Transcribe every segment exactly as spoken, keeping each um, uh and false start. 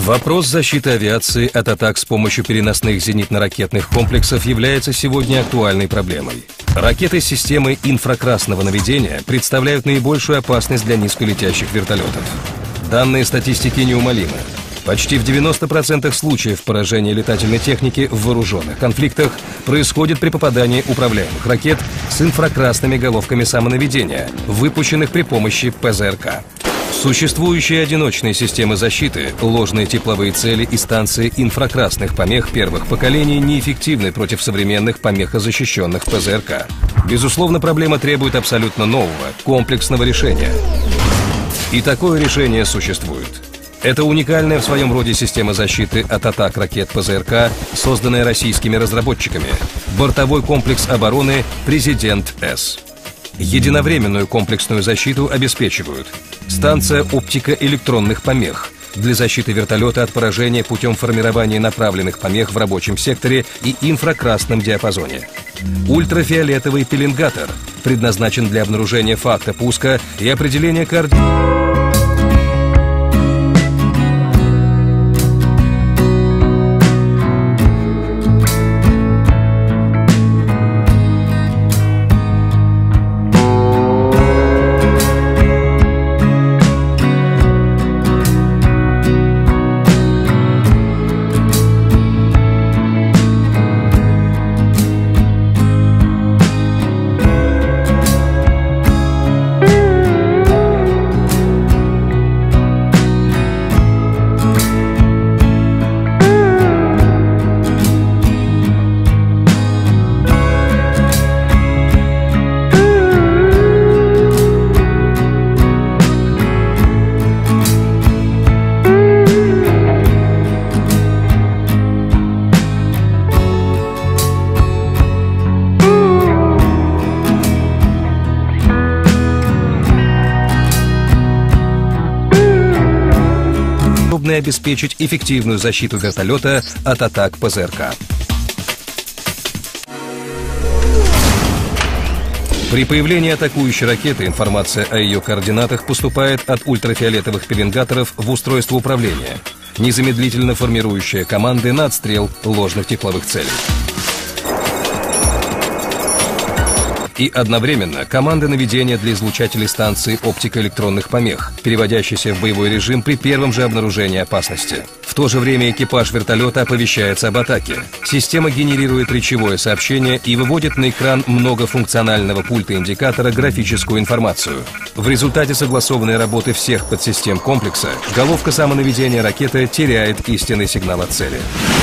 Вопрос защиты авиации от атак с помощью переносных зенитно-ракетных комплексов является сегодня актуальной проблемой. Ракеты системы инфракрасного наведения представляют наибольшую опасность для низколетящих вертолетов. Данные статистики неумолимы. Почти в девяноста процентах случаев поражения летательной техники в вооруженных конфликтах происходит при попадании управляемых ракет с инфракрасными головками самонаведения, выпущенных при помощи ПЗРК. Существующие одиночные системы защиты, ложные тепловые цели и станции инфракрасных помех первых поколений неэффективны против современных помехозащищенных ПЗРК. Безусловно, проблема требует абсолютно нового, комплексного решения. И такое решение существует. Это уникальная в своем роде система защиты от атак ракет ПЗРК, созданная российскими разработчиками. Бортовой комплекс обороны «Президент-С». Единовременную комплексную защиту обеспечивают станция оптико-электронных помех для защиты вертолета от поражения путем формирования направленных помех в рабочем секторе и инфракрасном диапазоне. Ультрафиолетовый пеленгатор предназначен для обнаружения факта пуска и определения координат. Обеспечить эффективную защиту вертолета от атак ПЗРК. При появлении атакующей ракеты информация о ее координатах поступает от ультрафиолетовых пеленгаторов в устройство управления, незамедлительно формирующее команды на отстрел ложных тепловых целей. И одновременно команды наведения для излучателей станции оптико-электронных помех, переводящейся в боевой режим при первом же обнаружении опасности. В то же время экипаж вертолета оповещается об атаке. Система генерирует речевое сообщение и выводит на экран многофункционального пульта-индикатора графическую информацию. В результате согласованной работы всех подсистем комплекса головка самонаведения ракеты теряет истинный сигнал от цели.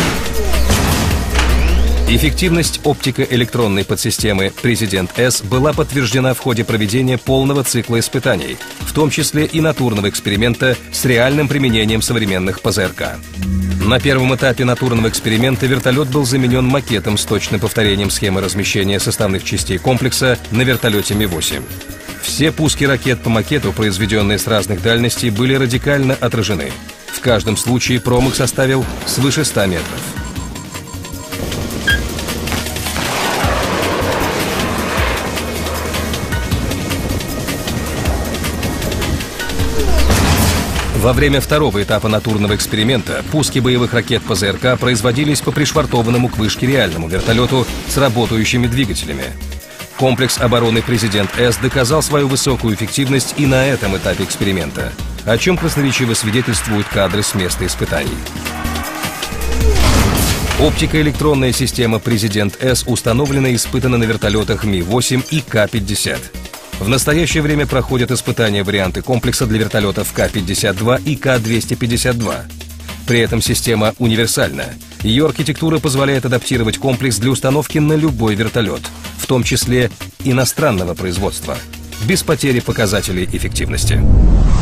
Эффективность оптико-электронной подсистемы «Президент-С» была подтверждена в ходе проведения полного цикла испытаний, в том числе и натурного эксперимента с реальным применением современных ПЗРК. На первом этапе натурного эксперимента вертолет был заменен макетом с точным повторением схемы размещения составных частей комплекса на вертолете Ми восемь. Все пуски ракет по макету, произведенные с разных дальностей, были радикально отражены. В каждом случае промах составил свыше ста метров. Во время второго этапа натурного эксперимента пуски боевых ракет ПЗРК производились по пришвартованному к вышке реальному вертолету с работающими двигателями. Комплекс обороны «Президент-С» доказал свою высокую эффективность и на этом этапе эксперимента, о чем красноречиво свидетельствуют кадры с места испытаний. Оптико-электронная система «Президент-С» установлена и испытана на вертолетах Ми восемь и Ка пятьдесят. В настоящее время проходят испытания варианты комплекса для вертолетов Ка пятьдесят два и Ка двести пятьдесят два. При этом система универсальна. Ее архитектура позволяет адаптировать комплекс для установки на любой вертолет, в том числе иностранного производства, без потери показателей эффективности.